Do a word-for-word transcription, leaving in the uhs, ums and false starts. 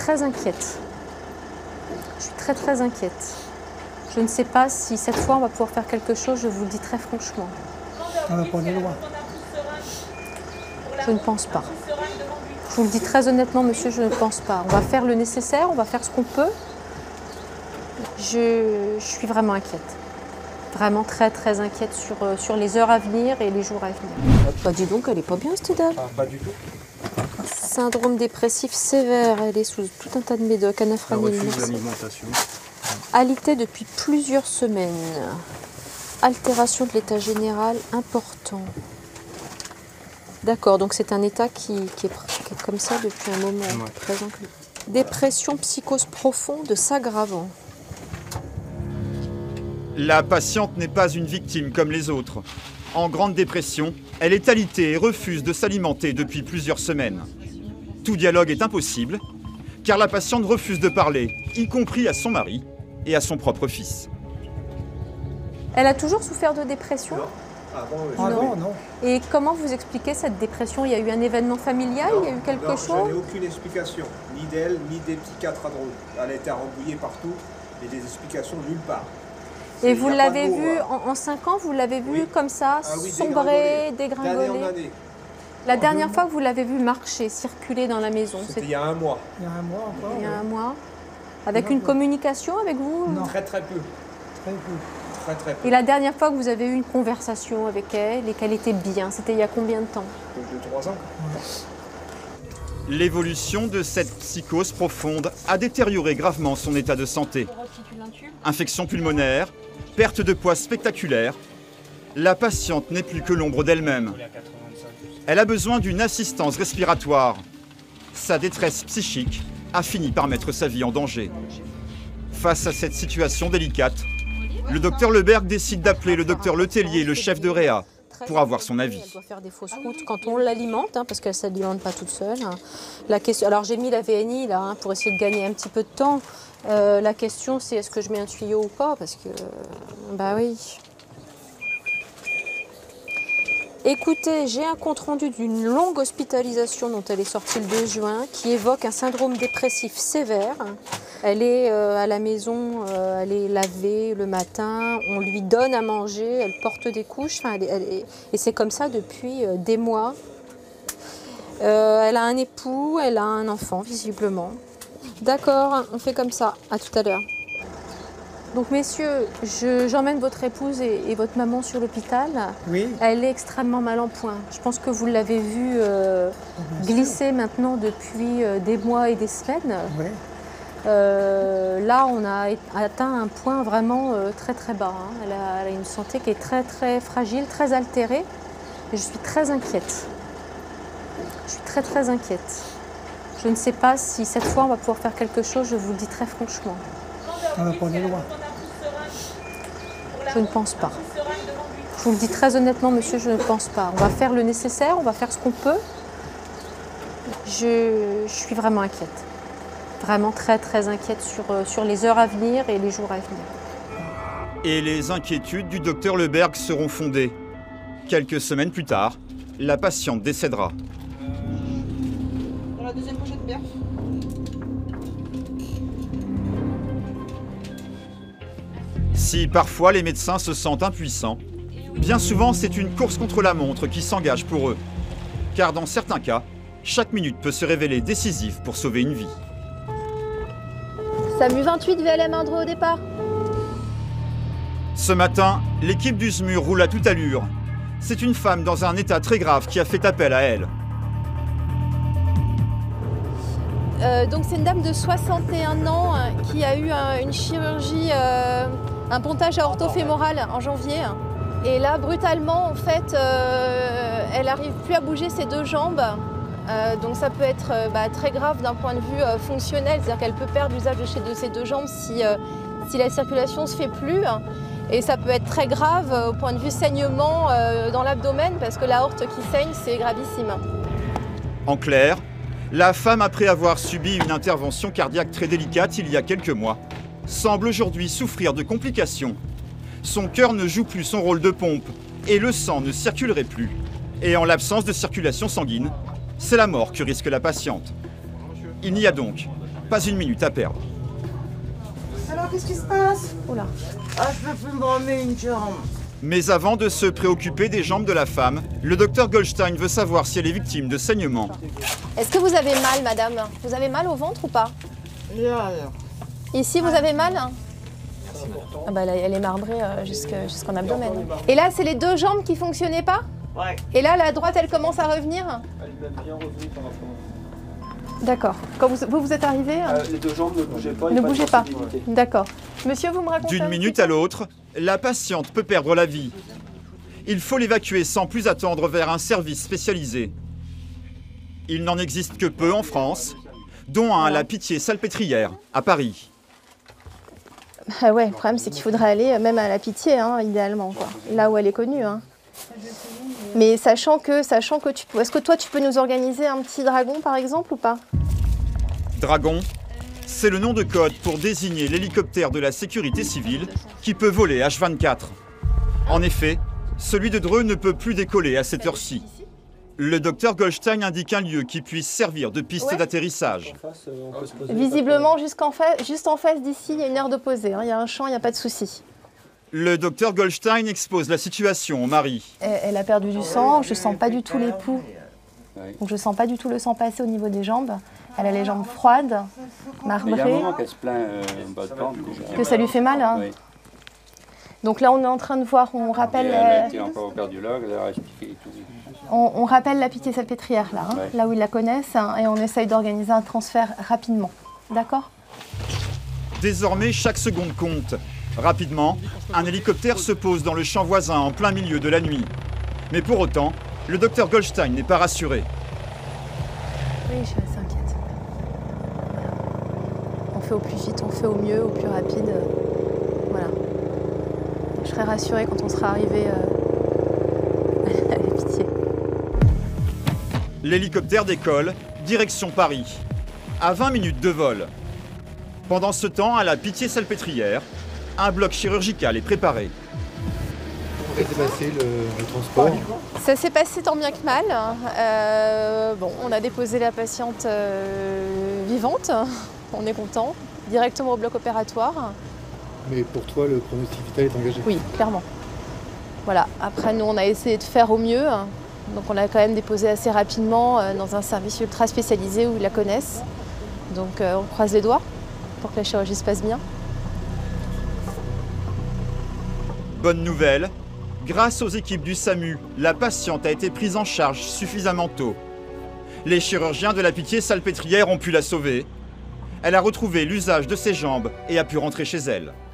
très inquiète. Je suis très très inquiète. Je ne sais pas si cette fois on va pouvoir faire quelque chose, je vous le dis très franchement. On va prendre les lois. Je ne pense pas. Je vous le dis très honnêtement, monsieur, je ne pense pas. On va faire le nécessaire, on va faire ce qu'on peut. Je, je suis vraiment inquiète. Vraiment très très inquiète sur, sur les heures à venir et les jours à venir. Bah dis donc, elle est pas bien cette dame. Ah, pas du tout. Syndrome dépressif sévère, elle est sous tout un tas de médocs, anafranil. Refus d'alimentation. Alité depuis plusieurs semaines. Altération de l'état général important. D'accord, donc c'est un état qui, qui, est, qui est comme ça depuis un moment Ouais. présent. Dépression, psychose profonde s'aggravant. La patiente n'est pas une victime comme les autres. En grande dépression, elle est alitée et refuse de s'alimenter depuis plusieurs semaines. Tout dialogue est impossible, car la patiente refuse de parler, y compris à son mari et à son propre fils. Elle a toujours souffert de dépression? Non. Avant, euh, Ah jamais. non, non. Et comment vous expliquez cette dépression? Il y a eu un événement familial? Non, Il y a eu quelque non, chose? Je n'ai aucune explication, ni d'elle, ni des psychiatres à drôle. Elle a été rembouillée partout, et des explications nulle part. Et C'est- vous y a pas de l'avez mots, vu hein. en, en cinq ans, vous l'avez vu Oui. comme ça, Ah oui, sombrer, dégringoler. D'année en dégringoler? année. La dernière fois que vous l'avez vu marcher, circuler dans la maison, C'était c'était il y a un mois. Il y a un mois encore. il y a un oui. mois? Avec Non, une non. communication avec vous? Non. Très très peu. Très peu. Très très peu. Et la dernière fois que vous avez eu une conversation avec elle et qu'elle était bien, c'était il y a combien de temps? De trois ans. L'évolution de cette psychose profonde a détérioré gravement son état de santé. Infection pulmonaire, perte de poids spectaculaire. La patiente n'est plus que l'ombre d'elle-même. Elle a besoin d'une assistance respiratoire. Sa détresse psychique a fini par mettre sa vie en danger. Face à cette situation délicate, le docteur Leberg décide d'appeler le docteur Letellier, le chef de réa, pour avoir son avis. Elle doit faire des fausses routes quand on l'alimente, hein, parce qu'elle ne s'alimente pas toute seule. hein. La question, alors j'ai mis la V N I là, hein, pour essayer de gagner un petit peu de temps. Euh, la question c'est est-ce que je mets un tuyau ou pas? Parce que, euh, bah oui. Écoutez, j'ai un compte-rendu d'une longue hospitalisation dont elle est sortie le deux juin, qui évoque un syndrome dépressif sévère. Elle est euh, à la maison, euh, elle est lavée le matin, on lui donne à manger, elle porte des couches, enfin, elle est- elle est- et c'est comme ça depuis euh, des mois. Euh, elle a un époux, elle a un enfant visiblement. D'accord, on fait comme ça, à tout à l'heure. Donc messieurs, je- j'emmène votre épouse et, et votre maman sur l'hôpital. Oui. Elle est extrêmement mal en point. Je pense que vous l'avez vue euh, Bien glisser maintenant depuis euh, des mois et des semaines. Oui. Euh, là, on a é- atteint un point vraiment euh, très très bas. hein. Elle, a, elle a une santé qui est très très fragile, très altérée. Et je suis très inquiète. Je suis très très inquiète. Je ne sais pas si cette fois on va pouvoir faire quelque chose, je vous le dis très franchement. On va prendre les lois. Je ne pense pas. Je vous le dis très honnêtement, monsieur, je ne pense pas. On va faire le nécessaire, on va faire ce qu'on peut. Je, je suis vraiment inquiète. Vraiment très très inquiète sur, euh, sur les heures à venir et les jours à venir. Et les inquiétudes du docteur Leberg seront fondées. Quelques semaines plus tard, la patiente décédera. Dans la deuxième pochette bière. Si parfois les médecins se sentent impuissants, bien souvent c'est une course contre la montre qui s'engage pour eux. Car dans certains cas, chaque minute peut se révéler décisive pour sauver une vie. SAMU vingt-huit, V L M Indre au départ. Ce matin, l'équipe du S M U R roule à toute allure. C'est une femme dans un état très grave qui a fait appel à elle. Euh, donc c'est une dame de soixante et un ans euh, qui a eu un- une chirurgie, euh, un pontage aortofémoral en janvier. Et là, brutalement, en fait, euh, elle n'arrive plus à bouger ses deux jambes. Euh, donc ça peut être euh, bah, très grave d'un point de vue euh, fonctionnel, c'est-à-dire qu'elle peut perdre l'usage de, ses- de ses deux jambes si, euh, si la circulation ne se fait plus. Et ça peut être très grave euh, au point de vue saignement euh, dans l'abdomen, parce que l'aorte qui saigne, c'est gravissime. En clair, la femme, après avoir subi une intervention cardiaque très délicate il y a quelques mois, semble aujourd'hui souffrir de complications. Son cœur ne joue plus son rôle de pompe et le sang ne circulerait plus. Et en l'absence de circulation sanguine, c'est la mort que risque la patiente. Il n'y a donc Pas une minute à perdre. Alors, qu'est-ce qui se passe? Oula. Ah, je peux plus me remettre une jambe. Mais avant de se préoccuper des jambes de la femme, le docteur Goldstein veut savoir si elle est victime de saignements. Est-ce que vous avez mal, madame? Vous avez mal au ventre ou pas? Là, Ici, vous avez mal? Ah bah, elle, elle est marbrée euh, jusque- jusqu'en abdomen. Et là, c'est les deux jambes qui fonctionnaient pas? ouais. Et là, la droite, elle commence à revenir? D'accord. Quand vous, vous, vous êtes arrivé Euh, les deux jambes ne bougeaient pas. Ne et bougez de pas. sensibilité. D'accord. Monsieur, vous me racontez un D'une petit minute peu à l'autre, la patiente peut perdre la vie. Il faut l'évacuer sans plus attendre vers un service spécialisé. Il n'en existe que peu en France, dont un à la Pitié-Salpêtrière, à Paris. Ah ouais, le problème, c'est qu'il faudrait aller même à la Pitié, hein, idéalement, quoi. Là où elle est connue. Hein. Mais sachant que, sachant que tu peux... Est-ce que toi, tu peux nous organiser un petit dragon, par exemple, ou pas? Dragon, c'est le nom de code pour désigner l'hélicoptère de la sécurité civile qui peut voler H vingt-quatre. En effet, celui de Dreux ne peut plus décoller à cette heure-ci. Le docteur Goldstein indique un lieu qui puisse servir de piste Ouais. d'atterrissage. En face, euh, on peut se poser Visiblement, jusqu'en fa... juste en face d'ici, il y a une aire de posée. hein. Il y a un champ, il n'y a pas de souci. Le docteur Goldstein expose la situation au mari. Elle, elle a perdu du sang, je sens pas du tout les poux. Ouais. Donc je sens pas du tout le sang passer au niveau des jambes. Elle a les jambes froides, Mais il y a un marbrées, moment qu'elle se plaint euh, en bas de pente déjà. que ça lui fait mal. Hein. Oui. Donc là, on est en train de voir, on rappelle, Et elle a euh, été encore au cardiologue, elle a expliqué et tout. on, on rappelle la Pitié-Salpêtrière, là, hein, Ouais. là où ils la connaissent, hein, et on essaye d'organiser un transfert rapidement. D'accord? Désormais, chaque seconde compte. Rapidement, un hélicoptère se pose dans le champ voisin en plein milieu de la nuit. Mais pour autant, le docteur Goldstein n'est pas rassuré. Oui, je suis assez inquiète. Voilà. On fait au plus vite, on fait au mieux, au plus rapide. euh, Voilà. Je serai rassurée quand on sera arrivé euh, à la Pitié. L'hélicoptère décolle, direction Paris. À vingt minutes de vol. Pendant ce temps, à la Pitié-Salpêtrière, un bloc chirurgical est préparé. Comment s'est passé le, le transport? Ça s'est passé tant bien que mal. Euh, bon, on a déposé la patiente euh, vivante. On est content. Directement au bloc opératoire. Mais pour toi, le pronostic vital est engagé? Oui, clairement. Voilà. Après, nous, on a essayé de faire au mieux. Donc, on a quand même déposé assez rapidement euh, dans un service ultra spécialisé où ils la connaissent. Donc, euh, on croise les doigts pour que la chirurgie se passe bien. Bonne nouvelle, grâce aux équipes du SAMU, la patiente a été prise en charge suffisamment tôt. Les chirurgiens de la Pitié-Salpêtrière ont pu la sauver. Elle a retrouvé l'usage de ses jambes et a pu rentrer chez elle.